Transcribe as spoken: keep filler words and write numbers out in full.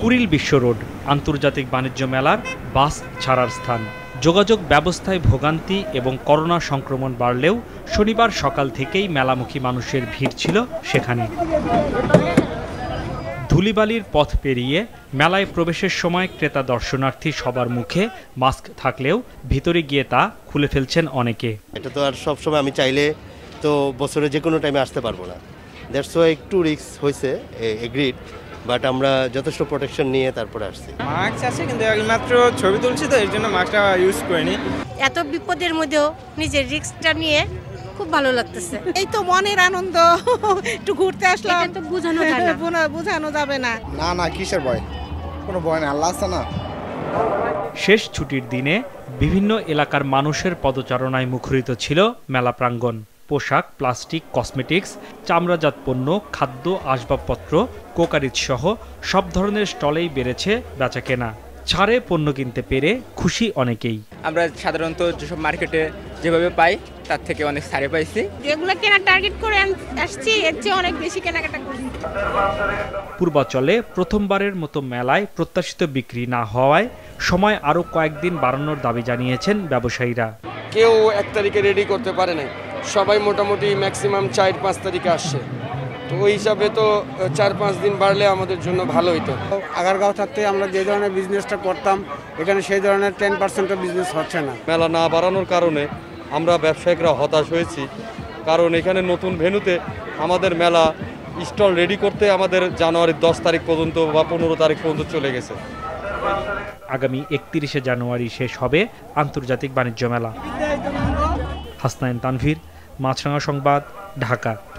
কুড়িল বিশ্ব রোড আন্তর্জাতিক বাণিজ্য মেলার বাস ছাড়ার স্থান। যোগাযোগ ব্যবস্থায় ভোগান্তি এবং করোনা সংক্রমণ বাড়লেও শনিবার সকাল থেকেই মেলামুখী মানুষের ভিড় ছিল সেখানে। ধুলিবালির পথ পেরিয়ে মেলায় প্রবেশের সময় ক্রেতা দর্শনার্থী সবার মুখে মাস্ক থাকলেও ভিতরে গিয়ে তা খুলে ফেলছেন অনেকে। এটা তো আর সব সময় আমি চাইলে তো বছরে যে কোনো টাইমে আসতে পারবো না, দ্যাটস ওয়াই একটু রিস্ক হয়েছে, এগ্রিড, বাট আমরা যথেষ্ট প্রোটেকশন নিয়ে তারপরে আসছি। মাস্ক আছে কিন্তু মাত্র ছবি তুলছি তো এর জন্য মাস্কটা ইউজ করিনি। এত বিপদের মধ্যেও নিজের রিস্কটা নিয়ে খুব ভালো লাগতেছে। এই তো মনের আনন্দ, একটু ঘুরতে আসলাম। এটা তো বোঝানো যায় না, বোঝানো যাবে না। না না কিসের ভয়, কোনো ভয় না, আল্লাহ আছে না। শেষ ছুটির দিনে বিভিন্ন এলাকার মানুষের পদচারণায় মুখরিত ছিল মেলা প্রাঙ্গণ। পোশাক, প্লাস্টিক, কসমেটিক্স, চামড়াজাত পণ্য, খাদ্য, আসবাবপত্র, কোকারিজ সহ সব ধরনের স্টলেই বেড়েছে বেচাকেনা। ছাড়ে পণ্য কিনতে পেরে খুশি অনেকেই। আমরা সাধারণত যেসব মার্কেটে যেভাবে পাই তার থেকে অনেক ছাড়ে পাইছি। যেগুলো কেনার টার্গেট করে আসছি এর চেয়ে অনেক বেশি কেনাকাটা করি। পূর্বাচলে প্রথমবারের মতো মেলায় প্রত্যাশিত বিক্রি না হওয়ায় সময় আরও কয়েকদিন বাড়ানোর দাবি জানিয়েছেন ব্যবসায়ীরা। কেউ এক তারিখে রেডি করতে পারে না, সবাই মোটামুটি ম্যাক্সিমাম চার পাঁচ তারিখে আসছে, তো ওই হিসাবে তো চার পাঁচ দিন বাড়লে আমাদের জন্য ভালো হইতো। আগারগাঁও থাকতে আমরা যে ধরনের বিজনেসটা করতাম এখানে সেই ধরনের টেন পার্সেন্টও বিজনেস হচ্ছে না। মেলা না বাড়ানোর কারণে আমরা ব্যবসায়িকরা হতাশ হয়েছি, কারণ এখানে নতুন ভেন্যুতে আমাদের মেলা স্টল রেডি করতে আমাদের জানুয়ারির দশ তারিখ পর্যন্ত বা পনেরো তারিখ পর্যন্ত চলে গেছে। আগামী একত্রিশে জানুয়ারি শেষ হবে আন্তর্জাতিক বাণিজ্য মেলা। হাসনাইন তানভীর, মাছরাঙা সংবাদ, ঢাকা।